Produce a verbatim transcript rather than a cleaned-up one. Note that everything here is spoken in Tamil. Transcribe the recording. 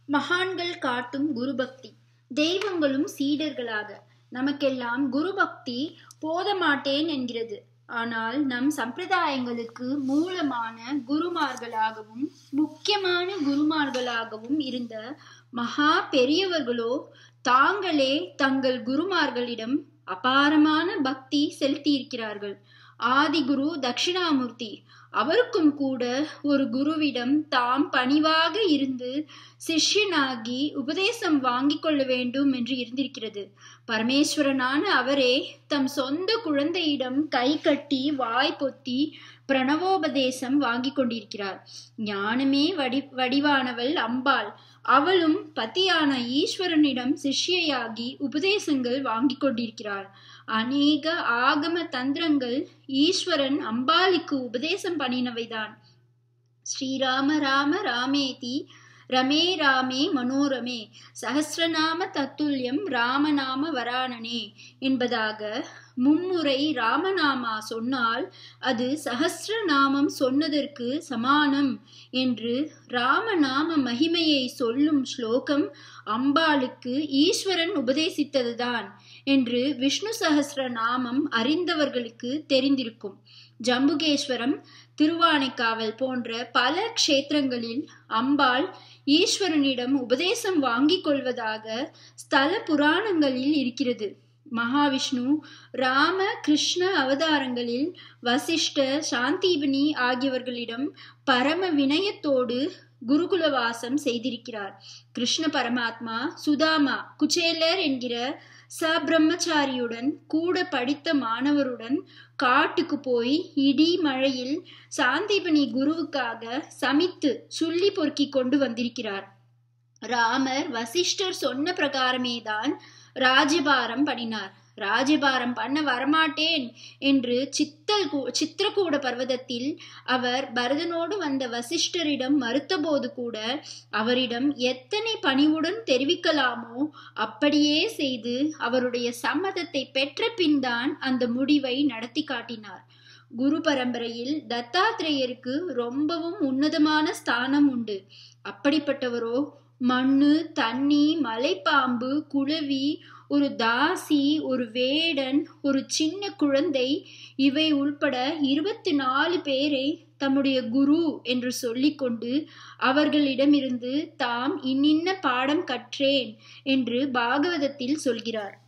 மகான்கள் காட்டும் குருபக்தி. தெய்வங்களும் சீடர்களாக. நமக்கெல்லாம் குருபக்தி போதமாட்டேன் என்கிறது. ஆனால் நம் சம்பிரதாயங்களுக்கு மூலமான குருமார்களாகவும் முக்கியமான குருமார்களாகவும் இருந்த மகா பெரியவர்களோ தாங்களே தங்கள் குருமார்களிடம் அபாரமான பக்தி செலுத்தியிருக்கிறார்கள். ஆதிகுரு தட்சிணாமூர்த்தி அவருக்கும் கூட ஒரு குருவிடம் தாம் பணிவாக இருந்து சிஷ்யனாகி உபதேசம் வாங்கி கொள்ள வேண்டும் என்று இருந்திருக்கிறது. பரமேஸ்வரனான அவரே தம் சொந்த குழந்தையிடம் கை கட்டி வாய் பொத்தி பிரணவோபதேசம் வாங்கி கொண்டிருக்கிறார். ஞானமே வடி வடிவானவள் அம்பாள். அவளும் பதியான ஈஸ்வரனிடம் சிஷ்யையாகி உபதேசங்கள் வாங்கி கொண்டிருக்கிறாள். அநேக ஆகம தந்திரங்கள் ஈஸ்வரன் அம்பாளுக்கு உபதேசம் பண்ணினவைதான். ஸ்ரீராம ராம ராமேதி ரமே ராமே மனோரமே சஹஸ்ரநாம தத்துல்யம் ராமநாம வராணனே என்பதாக மும்முறை ராமநாமா சொன்னால் அது சஹஸ்ரநாமம் சொன்னதற்கு சமானம் என்று ராமநாம மகிமையை சொல்லும் ஸ்லோகம் அம்பாளுக்கு ஈஸ்வரன் உபதேசித்ததுதான் என்று விஷ்ணு சஹஸ்ர நாமம் அறிந்தவர்களுக்கு தெரிந்திருக்கும். ஜம்புகேஸ்வரம், திருவானைக்காவல் போன்ற பல க்ஷேத்திரங்களில் அம்பாள் ஈஸ்வரனிடம் உபதேசம் வாங்கிக் கொள்வதாக ஸ்தல புராணங்களில் இருக்கிறது. மகாவிஷ்ணு ராம கிருஷ்ண அவதாரங்களில் வசிஷ்ட, சாந்தீபனி ஆகியவர்களிடம் பரம வினயத்தோடு குருகுலவாசம் செய்திருக்கிறார். கிருஷ்ண பரமாத்மா சுதாமா, குச்சேலர் என்கிற சபிரம்மச்சாரியுடன் கூட படித்த மாணவருடன் காட்டுக்கு போய் இடி மழையில் சாந்தீபனி குருவுக்காக சமித்து சுள்ளி பொறுக்கி கொண்டு வந்திருக்கிறார். ராமர் வசிஷ்டர் சொன்ன பிரகாரமேதான் ராஜபாரம் பண்ணினார். ராஜபாரம் பண்ண வரமாட்டேன் என்று சித்தல் சித்திரகூட பர்வதத்தில் அவர் பரதனோடு வந்த வசிஷ்டரிடம் மறுத்தபோது கூட அவரிடம் எத்தனை பணிவுடன் தெரிவிக்கலாமோ அப்படியே செய்து அவருடைய சம்மதத்தை பெற்ற பின்தான் அந்த முடிவை நடத்தி காட்டினார். குரு பரம்பரையில் தத்தாத்திரேயருக்கு ரொம்பவும் உன்னதமான ஸ்தானம் உண்டு. அப்படிப்பட்டவரோ மண்ணு, தண்ணி, மலைப்பாம்பு, குளவி, ஒரு தாசி, ஒரு வேடன், ஒரு சின்ன குழந்தை இவை உள்பட இருபத்தி நாலு பேரை தம்முடைய குரு என்று சொல்லிக்கொண்டு அவர்களிடமிருந்து தாம் இன்னின்ன பாடம் கற்றேன் என்று பாகவதத்தில் சொல்கிறார்.